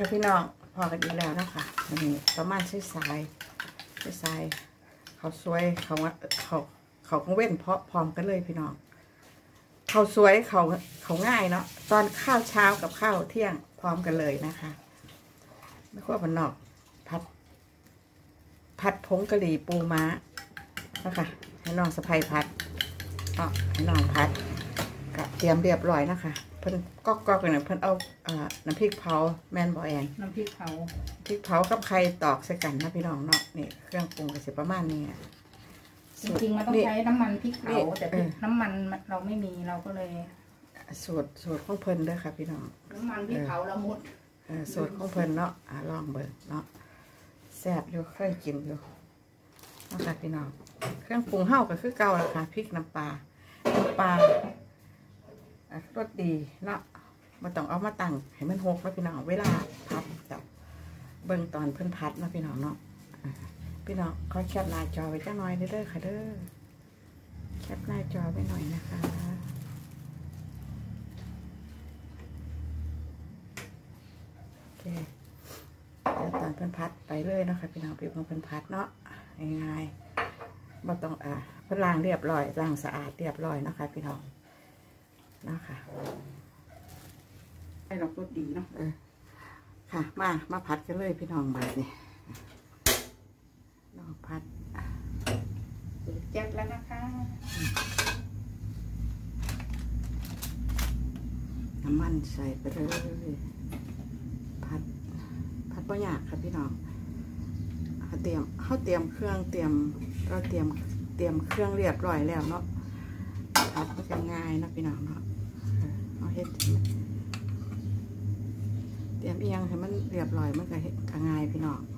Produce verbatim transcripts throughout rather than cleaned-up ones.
ค่ะพี่น้องพอกันอีกแล้วนะคะวันนี้ประมาณช่วยสายช่วยสายเขาสวยเขาเขาเขาคงเว้นเพราะพร้อมกันเลยพี่น้องเขาสวยเขาเขาง่ายเนาะตอนข้าวเช้ากับข้าวเที่ยงพร้อมกันเลยนะคะไม่ขั้วบันนอกผัดผัดผงกะหรี่ปูม้านะคะให้น้องสะพายผัดอ๋อให้น้องผัดกะเตรียมเรียบร้อยนะคะเพิ่นก็ก็กันเนี่ยเพิ่นเอาอ่าน้ำพริกเผาแมนบอแอนน้ำพริกเผาพริกเผากับไข่ตอกใส่กันนะพี่น้องเนาะนี่เครื่องปรุงก็สิประมาณนี้จริงๆมันต้องใช้น้ำมันพริกเผาแต่น้ำมันเราไม่มีเราก็เลยสูตรสูตรของเพิ่นด้วยค่ะพี่น้องน้ำมันพริกเผาเราหมดสูตรของเพิ่นเนาะอ่าลองเบิ่งเนาะแซ่บอยู่เคยกินอยู่นะคะพี่น้องเครื่องปรุงเฮาก็คือเก่าแล้วค่ะพริกน้ำปลาน้ำปลารสดีเนาะมาต้องเอามาตั้งให้มันหกแล้วพี่น้องเวลาพัดจับเบิ่งตอนเพิ่นพัดนะพี่น้องเนาะพี่น้องขอแคปหน้าจอไว้จังหน่อยเด้อค่ะเด้อแคปหน้าจอไว้หน่อยนะคะโอเคเดี๋ยวตอนเพิ่นพัดไปเลยนะคะพี่น้องพี่เพิ่นพัดเนาะง่ายๆมาต้องอ่าเพิ่นล้างเรียบร้อยล้างสะอาดเรียบร้อยนะคะพี่น้องนะคะให้เรารสดีเนาะเออค่ะมามาผัดกันเลยพี่น้องมาเนี่ยน้องผัดแจ๊บแล้วนะคะน้ำมันใส่ไปเลยผัดผัดบ่ยากค่ะพี่น้องเขาเตรียมเขาเตรียมเครื่องเตรียมเราเตรียมเตรียมเครื่องเรียบร้อยแล้วเนาะผัดมันจะง่ายนะพี่น้องเนาะเอาเฮ็ดเตรียมเอียงให้มันเรียบร้อยมันก็เฮ็ดง่ายพี่น้อง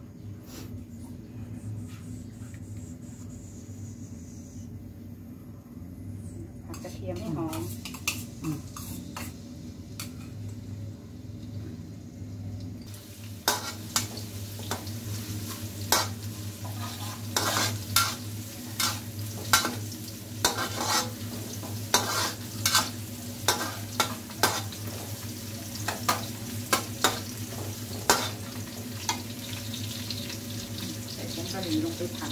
ผัดกระเทียมให้หอมกะหรี่ลงไปผัด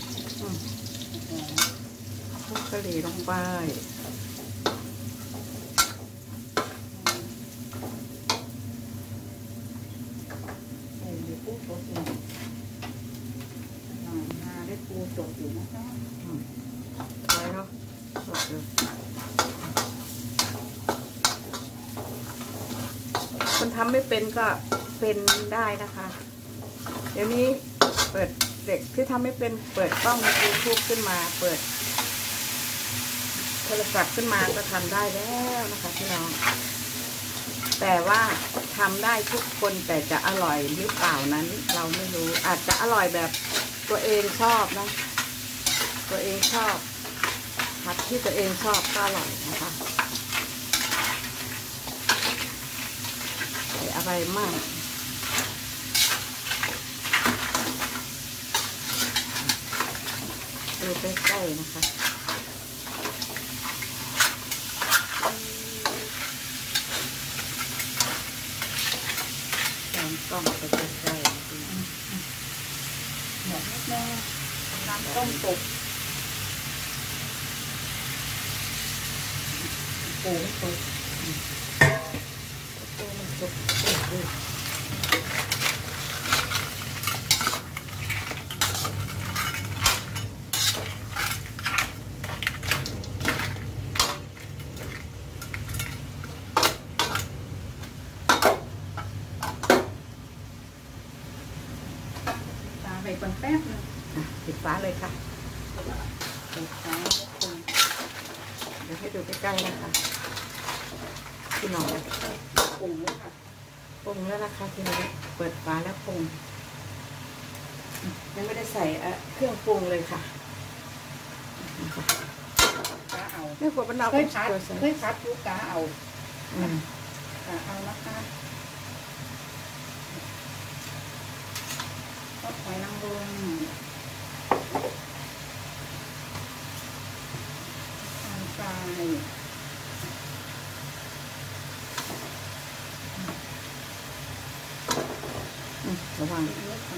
พวกกะหรี่ลงไปใส่ปูสดอยู่มาได้ปูสดอยู่นะคะไว้เนาะสดเลยคนทำไม่เป็นก็เป็นได้นะคะเดี๋ยวนี้เปิดเด็กที่ทำไม่เป็นเปิดกล้องในยูทูบขึ้นมาเปิดโทรศัพท์ขึ้นมาก็ทำได้แล้วนะคะพี่น้องแต่ว่าทำได้ทุกคนแต่จะอร่อยหรือเปล่านั้นเราไม่รู้อาจจะอร่อยแบบตัวเองชอบนะตัวเองชอบผัดที่ตัวเองชอบก็อร่อยนะคะใส่อะไรมากดูใกล้ๆนะคะแกงกล้องไปใกล้ๆหมดนิดนึงน้ำต้มสุกปูไม่สุกปูมันสุกปูไปก่อนแป๊บนึงปิดฟ้าเลยค่ะปิดฟ้าเดี๋ยวให้ดูใกล้ๆนะคะพี่น้องปรุงแล้วค่ะปรุงแล้วนะคะทีนี้เปิดฟ้าแล้วปรุงยังไม่ได้ใส่เครื่องปรุงเลยค่ะกาเอาไม่ควรเป็นเราเคยพัดเคยพัดลูกกาเอาอืมกาเอานะคะก็หอยนางรมน้ำตาลระวัง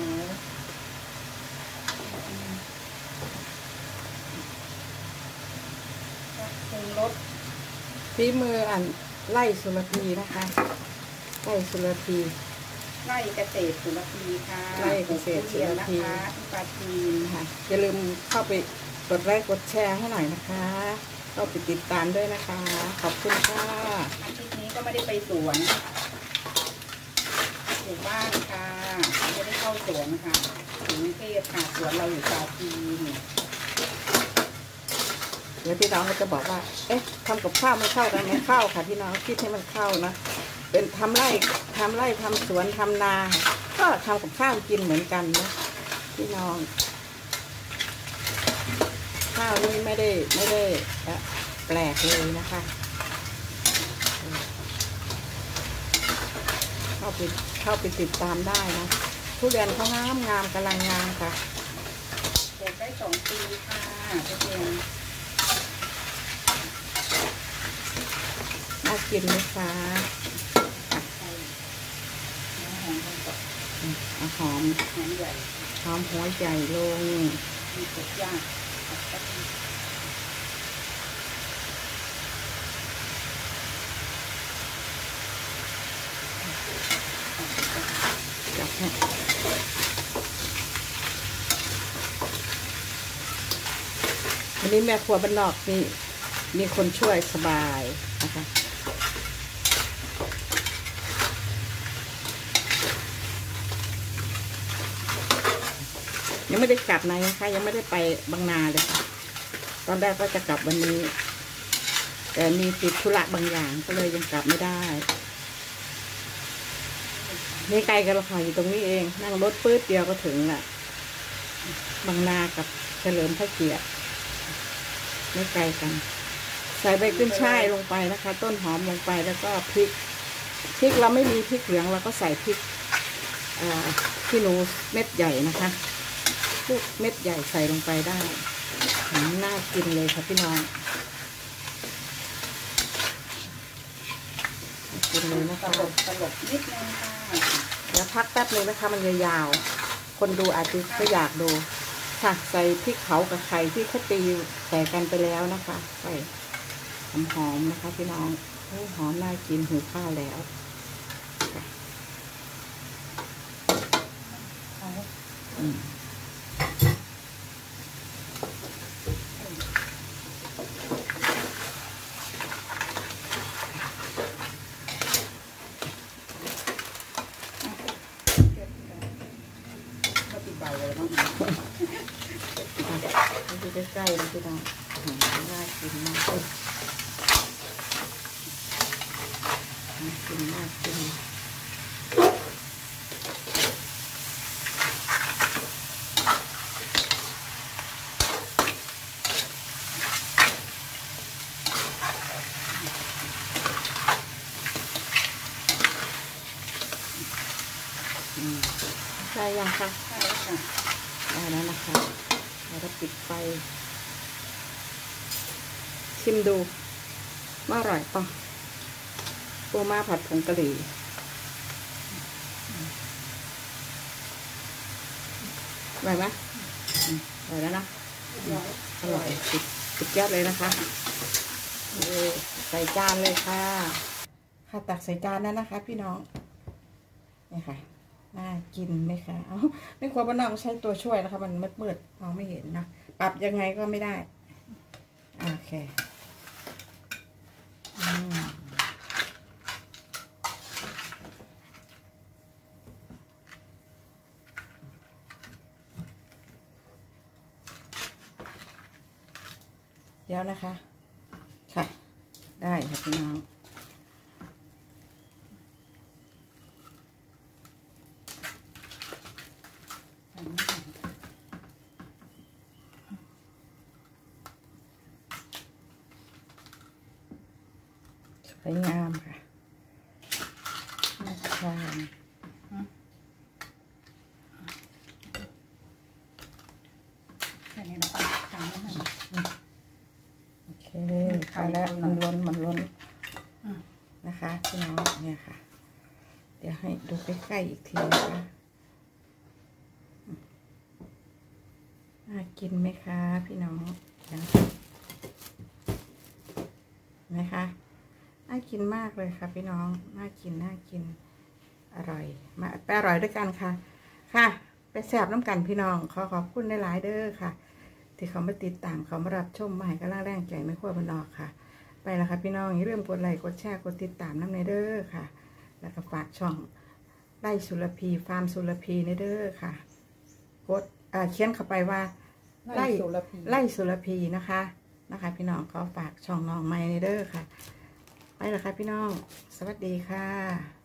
ปรุงรสฝีมืออันไล่สุรพีนะคะไล่สุรพีไล่เกษตรสุรพีค่ะไล่เกษตรสุรพีที่ปราจีนค่ะอย่าลืมเข้าไปกดไลค์กดแชร์ให้หน่อยนะคะเข้าไปติดตามด้วยนะคะขอบคุณค่ะอาทิตย์นี้ก็ไม่ได้ไปสวนอยู่บ้านค่ะไม่ได้เข้าสวนค่ะอยู่กรุงเทพค่ะสวนเราอยู่ปราจีนเดี๋ยวพี่น้องก็จะบอกว่าเอ๊ะทำกับข้าวไม่เข้ากันไม่เข้าค่ะพี่น้องคิดให้มันเข้านะเป็นทำไร่ทำไร่ทำสวนทำนาก็ทำกับข้าวกินเหมือนกันนะพี่น้องข้าวนี่ไม่ได้ไม่ได้แปลกเลยนะคะเข้าไปเข้าไปติดตามได้นะทุเรียนเขางามงามกำลังงามค่ะเก็บได้สองปีค่ะทุเรียนน่ากินไหมคะหอมหอมใหญ่หอมหัวใหญ่ลงมีกบย่างจับให้วันนี้แม่ครัวบ้านนอกนี่มีคนช่วยสบายนะคะยังไม่ได้กลับไหนนะคะยังไม่ได้ไปบางนาเลยค่ะตอนแรกก็จะกลับวันนี้แต่มีติดธุระบางอย่างก็เลยยังกลับไม่ได้ไม่ไกลกันหรอกค่ะอยู่ตรงนี้เองนั่งรถปื๊ดเดียวก็ถึงแหละบางนากับเฉลิมพระเกียรติไม่ไกลกันใส่ใบขึ้นช่ายลงไปนะคะต้นหอมลงไปแล้วก็พริกพริกเราไม่มีพริกเหลืองเราก็ใส่พริกขี้หนูเม็ดใหญ่นะคะพวกเม็ดใหญ่ใส่ลงไปได้น่ากินเลยค่ะพี่น้องกินเลยนะคะตลบตลบนิดนึงค่ะแล้วพักแป๊บนึงนะคะมันยาวๆคนดูอาจจะก็อยากดูค่ะใส่พริกเผากับไข่ที่เขาตีใส่กันไปแล้วนะคะใส่หอมๆนะคะพี่น้องหอมน่ากินหิวข้าวแล้วอืมดูใกล้ๆนะพี่น้องน่ากินมากเลยน่ากินน่ากินใช่ยังคะใช่ค่ะได้แล้วนะคะแล้วก็ปิดไฟชิมดูว่าอร่อยป่ะปูม้าผัดผงกะหรี่อร่อยไหมอร่อยแล้วนะอร่อยติดติดยอดเลยนะคะใส่จานเลยค่ะค่ะตักใส่จานแล้วนะคะพี่น้องนี่ค่ะน่ากินไหมคะเอ้าไม่ควรบ้านนอกใช้ตัวช่วยนะคะมันมืดๆมองไม่เห็นนะปรับยังไงก็ไม่ได้โอเคเดี๋ยวนะคะค่ะได้ค่ะพี่น้องสวยงามค่ะน่าทานแค่นี้เราก็ทำแล้วนะโอเคไปแล้วมันล้นมันล้นนะคะพี่น้องเนี่ยค่ะเดี๋ยวให้ดูใกล้ๆอีกทีนะคะกินไหมคะพี่น้องนะคะน่ากินมากเลยค่ะพี่น้องน่ากินน่ากินอร่อยมาไปอร่อยด้วยกันค่ะค่ะไปแซ่บน้ำกันพี่น้องขอขอบคุณหลายๆเด้อค่ะที่เขามาติดตามเขามารับชมมาให้กำลังแรงใจไม่ขั้วบนนอกค่ะไปแล้วค่ะพี่น้องอย่าลืมกดไลค์กดแชร์กดติดตามน้ำในเด้อค่ะแล้วก็ฝากช่องไล่สุรพีฟาร์มสุรพีในเด้อค่ะกดเขียนเข้าไปว่าไล่ไล่สุรพีนะคะนะคะพี่น้องขอฝากช่องน้องใหม่ในเด้อค่ะไปแล้วค่ะพี่น้องสวัสดีค่ะ